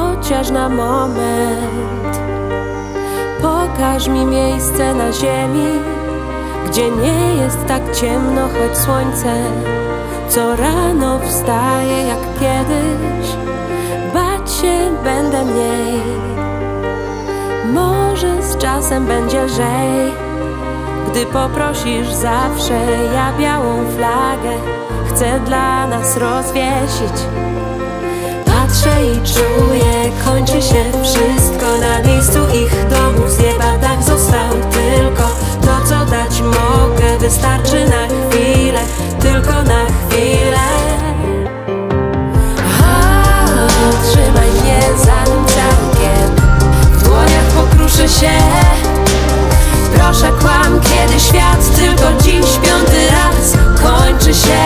chociaż na moment. Pokaż mi miejsce na ziemi, gdzie nie jest tak ciemno, choć słońce co rano wstaje jak kiedyś. Bać się będę mniej, może z czasem będzie lżej. Gdy poprosisz zawsze, ja białą flagę chcę dla nas rozwiesić. Patrzę i czuję, kończy się wszystko na miejscu ich domów. Z nieba dach został tylko to, co dać mogę. Wystarczy na chwilę, tylko na chwilę. Trzymaj mnie zanim całkiem w dłoniach pokruszy się. Proszę, kłam, kiedy świat tylko dziś piąty raz kończy się.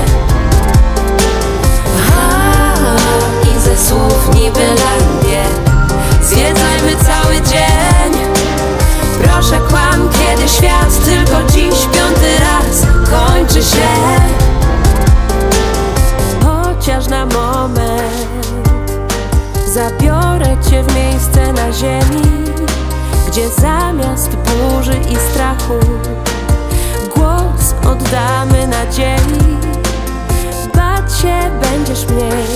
I ze słów niby langie zwiedzajmy cały dzień. Proszę, kłam, kiedy świat tylko dziś piąty raz kończy się. Chociaż na moment zabiorę cię w miejsce na ziemi, gdzie zamiast burzy i strachu głos oddamy nadziei. Bać się będziesz mniej,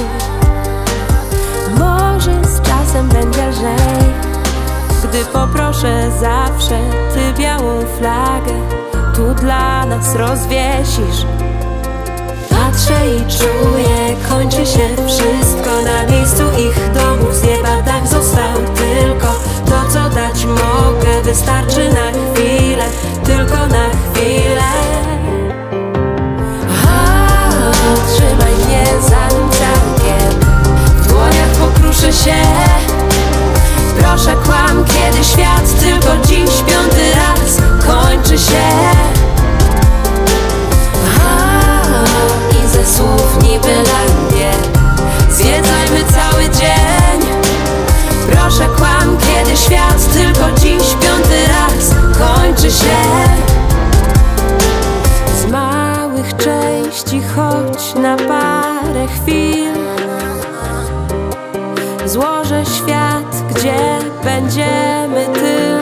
może z czasem będzie lżej. Gdy poproszę zawsze, ty białą flagę tu dla nas rozwiesisz. Patrzę i czuję, kończy się wszystko na miejscu ich domów. Z nieba dach został tylko to, co dać mogę. Wystarczy na chwilę, tylko na chwilę. Trzymaj mnie zanim całkiem w dłoniach pokruszy się. Proszę, kłam, kiedy świat tylko dziś piąty raz kończy się. I ze słów niby langie zwiedzajmy cały dzień. Proszę, kłam, kiedy świat tylko dziś piąty raz kończy się. Z małych części choć na parę chwil złożę świat, gdzie będziemy tylko